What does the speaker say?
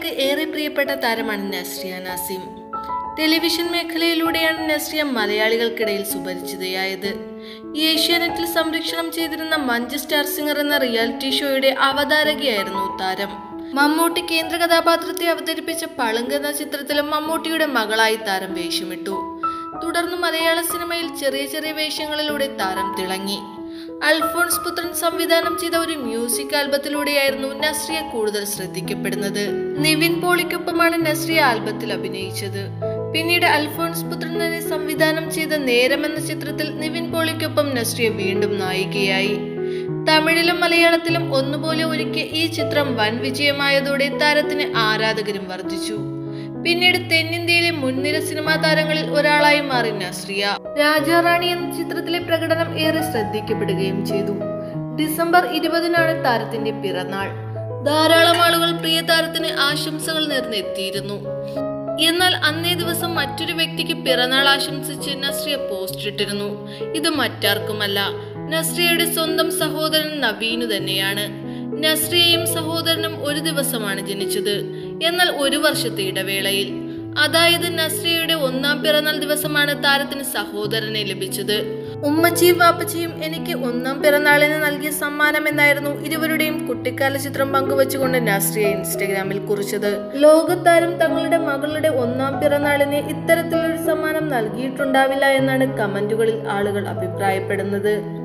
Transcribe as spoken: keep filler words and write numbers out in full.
മലയാളികൾക്ക് ഏറെ പ്രിയപ്പെട്ട താരമാണ് നസ്രിയ നാസിം. ടെലിവിഷൻ മേഖലയിലൂടെയാണ് നസ്രിയ മലയാളികൾക്കിടയിൽ സുപരിചിതയായത്. ഏഷ്യാനെറ്റിൽ സംരക്ഷണം ചെയ്തിരുന്ന മഞ്ച് സ്റ്റാർ സിംഗർ എന്ന റിയാലിറ്റി ഷോയുടെ അവതാരകയായിരുന്നു താരം. മമ്മൂട്ടി കേന്ദ്ര കഥാപാത്രത്തെ അവതരിപ്പിച്ച പളുങ്ക് എന്ന ചിത്രത്തിലും മമ്മൂട്ടിയുടെ മകളായി താരം വേഷമിട്ടു. തുടർന്ന് മലയാള സിനിമയിൽ ചെറിയ ചെറിയ വേഷങ്ങളിലൂടെ താരം തിളങ്ങി. അൽഫോൺസ് പുത്രൻ സംവിധാനം ചെയ്ത ഒരു മ്യൂസിക് ആൽബത്തിലൂടെയായിരുന്നു നസ്രിയ കൂടുതൽ ശ്രദ്ധിക്കപ്പെടുന്നത്. നിവിൻ പോളിക്കൊപ്പമാണ് നസ്രിയ ആൽബത്തിൽ അഭിനയിച്ചത്. പിന്നീട് അൽഫോൺസ് പുത്രൻ തന്നെ സംവിധാനം ചെയ്ത നേരം എന്ന ചിത്രത്തിൽ നിവിൻ പോളിക്കൊപ്പം നസ്രിയ വീണ്ടും നായികയായി. തമിഴിലും മലയാളത്തിലും ഒന്നുപോലെ ഒരുക്കിയ ഈ ചിത്രം വൻ വിജയമായതോടെ താരത്തിന് ആരാധകരും വർദ്ധിച്ചു. പിന്നീട് തെന്നിന്ത്യയിലെ മുൻനിര സിനിമാ താരങ്ങളിൽ ഒരാളായി മാറി നസ്രിയ. രാജാറാണി എന്ന ചിത്രത്തിലെ പ്രകടനം ഏറെ ശ്രദ്ധിക്കപ്പെടുകയും ചെയ്തു. ഡിസംബർ ഇരുപതിനാണ് താരത്തിന്റെ പിറന്നാൾ. ധാരാളം ആളുകൾ പ്രിയ താരത്തിന് ആശംസകൾ നേർന്നെത്തിയിരുന്നു. എന്നാൽ അന്നേ ദിവസം മറ്റൊരു വ്യക്തിക്ക് പിറന്നാൾ ആശംസിച്ച് നസ്രിയ പോസ്റ്റ് ഇട്ടിരുന്നു. ഇത് മറ്റാർക്കുമല്ല, നസ്രിയയുടെ സ്വന്തം സഹോദരൻ നവീനു തന്നെയാണ്. നസ്രിയയും സഹോദരനും ഒരു ദിവസമാണ് ജനിച്ചത്, എന്നാൽ ഒരു വർഷത്തെ ഇടവേളയിൽ. അതായത് നസ്രിയയുടെ ഒന്നാം പിറന്നാൾ ദിവസമാണ് താരത്തിന് സഹോദരനെ ലഭിച്ചത്. ഉമ്മച്ചിയും വാപ്പച്ചിയും എനിക്ക് ഒന്നാം പിറന്നാളിന് നൽകിയ സമ്മാനം എന്നായിരുന്നു ഇരുവരുടെയും കുട്ടിക്കാല ചിത്രം പങ്കുവച്ചുകൊണ്ട് നസ്രിയ ഇൻസ്റ്റഗ്രാമിൽ കുറിച്ചത്. ലോകത്താരും തങ്ങളുടെ മകളുടെ ഒന്നാം പിറന്നാളിന് ഇത്തരത്തിലൊരു സമ്മാനം നൽകിയിട്ടുണ്ടാവില്ല എന്നാണ് കമന്റുകളിൽ ആളുകൾ അഭിപ്രായപ്പെടുന്നത്.